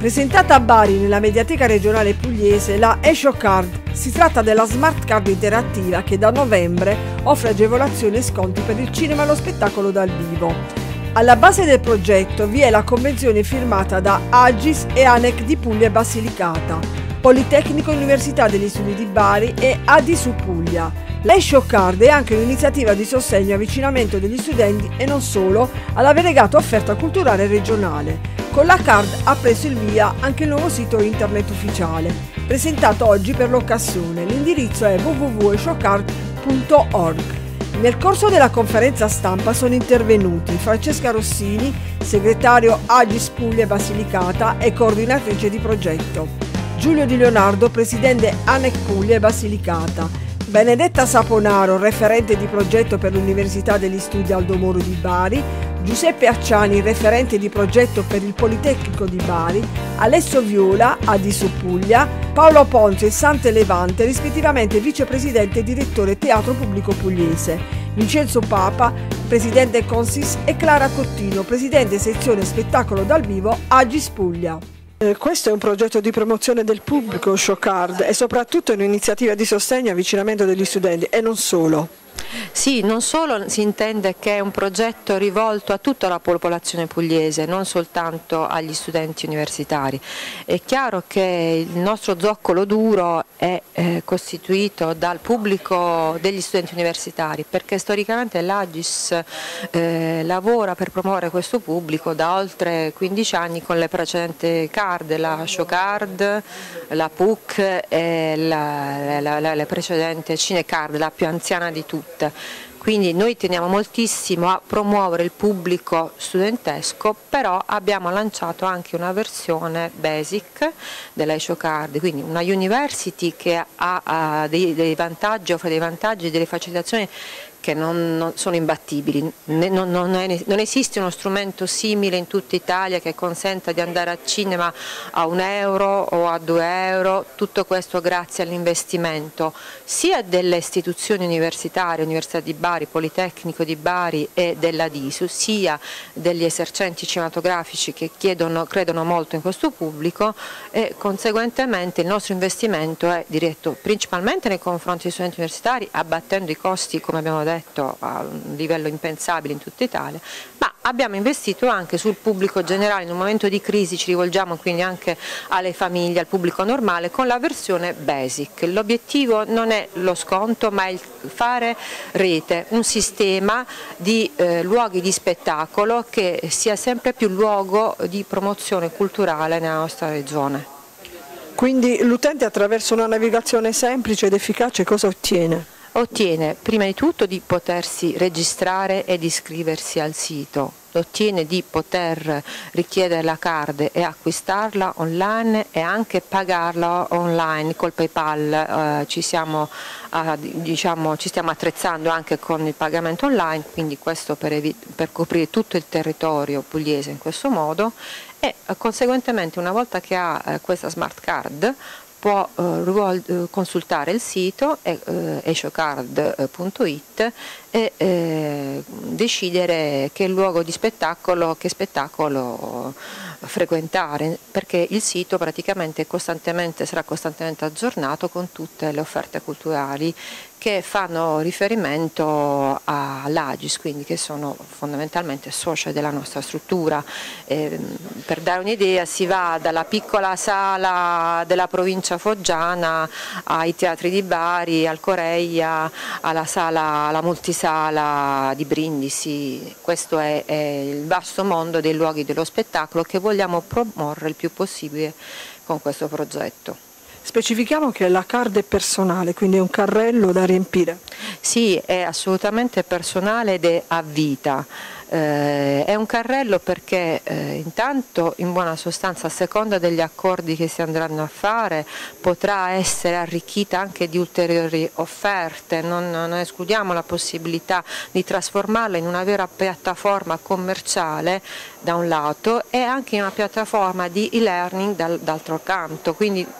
Presentata a Bari nella Mediateca regionale pugliese la eShowCard. Si tratta della smart card interattiva che da novembre offre agevolazioni e sconti per il cinema e lo spettacolo dal vivo. Alla base del progetto vi è la convenzione firmata da Agis e ANEC di Puglia e Basilicata, Politecnico Università degli Studi di Bari e ADISU Puglia. La eShowCard è anche un'iniziativa di sostegno e avvicinamento degli studenti e non solo alla variegata offerta culturale regionale. Con la card ha preso il via anche il nuovo sito internet ufficiale, presentato oggi per l'occasione. L'indirizzo è www.eshowcard.org. Nel corso della conferenza stampa sono intervenuti Francesca Rossini, segretario Agis Puglia e Basilicata e coordinatrice di progetto, Giulio Di Leonardo, presidente ANEC Puglia e Basilicata, Benedetta Saponaro, referente di progetto per l'Università degli Studi Aldo Moro di Bari, Giuseppe Acciani, referente di progetto per il Politecnico di Bari, Alessio Viola, ADISU Puglia, Paolo Ponzio e Sante Levante, rispettivamente vicepresidente e direttore Teatro Pubblico Pugliese, Vincenzo Papa, presidente Consis e Clara Cottino, presidente sezione spettacolo dal vivo Agis Puglia. Questo è un progetto di promozione del pubblico eShowCard e soprattutto un'iniziativa di sostegno e avvicinamento degli studenti e non solo. Sì, non solo si intende che è un progetto rivolto a tutta la popolazione pugliese, non soltanto agli studenti universitari. È chiaro che il nostro zoccolo duro è costituito dal pubblico degli studenti universitari, perché storicamente l'Agis lavora per promuovere questo pubblico da oltre 15 anni con le precedenti card, la ShowCard, la PUC e la precedente CineCard, la più anziana di tutte. Quindi noi teniamo moltissimo a promuovere il pubblico studentesco, però abbiamo lanciato anche una versione basic della eShowCard, quindi una university che ha dei vantaggi, offre dei vantaggi e delle facilitazioni che non sono imbattibili. Non esiste uno strumento simile in tutta Italia che consenta di andare al cinema a €1 o a €2, tutto questo grazie all'investimento sia delle istituzioni universitarie, Università di Bari, Politecnico di Bari e della DISU, sia degli esercenti cinematografici che credono molto in questo pubblico e conseguentemente il nostro investimento è diretto principalmente nei confronti degli studenti universitari, abbattendo i costi, come abbiamo detto, a un livello impensabile in tutta Italia, ma abbiamo investito anche sul pubblico generale. In un momento di crisi ci rivolgiamo quindi anche alle famiglie, al pubblico normale con la versione basic. L'obiettivo non è lo sconto ma il fare rete, un sistema di luoghi di spettacolo che sia sempre più luogo di promozione culturale nella nostra regione. Quindi l'utente attraverso una navigazione semplice ed efficace cosa ottiene? Ottiene prima di tutto di potersi registrare ed iscriversi al sito, ottiene di poter richiedere la card e acquistarla online e anche pagarla online col PayPal. Ci stiamo attrezzando anche con il pagamento online, quindi questo per coprire tutto il territorio pugliese in questo modo e conseguentemente una volta che ha questa smart card può consultare il sito eshowcard.it e decidere che luogo di spettacolo, che spettacolo frequentare, perché il sito praticamente sarà costantemente aggiornato con tutte le offerte culturali che fanno riferimento all'Agis, quindi che sono fondamentalmente soci della nostra struttura. Per dare un'idea si va dalla piccola sala della provincia foggiana ai teatri di Bari, al Coreia, alla multisala di Brindisi. Questo è il vasto mondo dei luoghi dello spettacolo che vogliamo promuovere il più possibile con questo progetto. Specifichiamo che la card è personale, quindi è un carrello da riempire. Sì, è assolutamente personale ed è a vita. È un carrello perché intanto in buona sostanza a seconda degli accordi che si andranno a fare potrà essere arricchita anche di ulteriori offerte, non escludiamo la possibilità di trasformarla in una vera piattaforma commerciale da un lato e anche in una piattaforma di e-learning dall'altro canto, quindi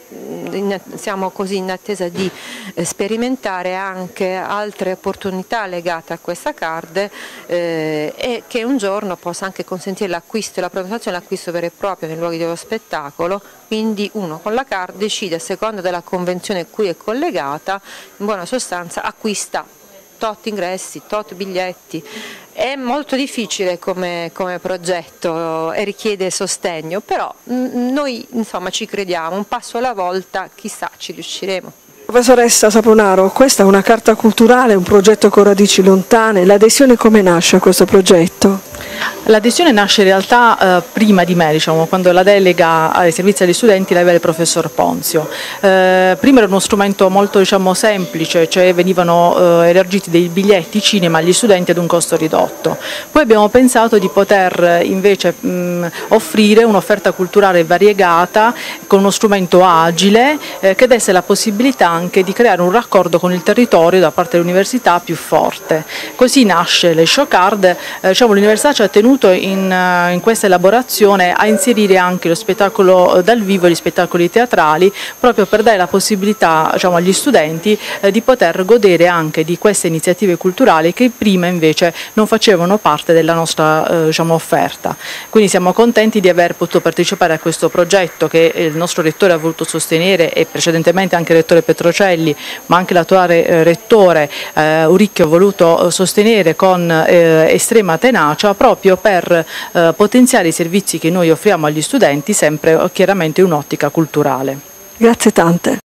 siamo così in attesa di sperimentare anche altre opportunità legate a questa card e che un giorno possa anche consentire l'acquisto e la prenotazione, l'acquisto vero e proprio nei luoghi dello spettacolo, quindi uno con la card decide a seconda della convenzione cui è collegata, in buona sostanza acquista tot ingressi, tot biglietti. È molto difficile come progetto e richiede sostegno, però noi insomma ci crediamo, un passo alla volta, chissà ci riusciremo. Professoressa Saponaro, questa è una carta culturale, un progetto con radici lontane, l'adesione come nasce a questo progetto? L'adesione nasce in realtà prima di me, diciamo, quando la delega ai servizi agli studenti l'aveva il professor Ponzio. Prima era uno strumento molto semplice, cioè venivano elargiti dei biglietti cinema agli studenti ad un costo ridotto. Poi abbiamo pensato di poter invece offrire un'offerta culturale variegata con uno strumento agile che desse la possibilità anche di creare un raccordo con il territorio da parte dell'università più forte. Così nasce le show card. L'università ci ha tenuto in questa elaborazione a inserire anche lo spettacolo dal vivo e gli spettacoli teatrali, proprio per dare la possibilità agli studenti di poter godere anche di queste iniziative culturali che prima invece non facevano parte della nostra offerta. Quindi siamo contenti di aver potuto partecipare a questo progetto che il nostro rettore ha voluto sostenere e precedentemente anche il rettore Petrocelli, ma anche l'attuale rettore Uricchio ha voluto sostenere con estrema tenacia, proprio per potenziare i servizi che noi offriamo agli studenti, sempre chiaramente in un'ottica culturale. Grazie tante.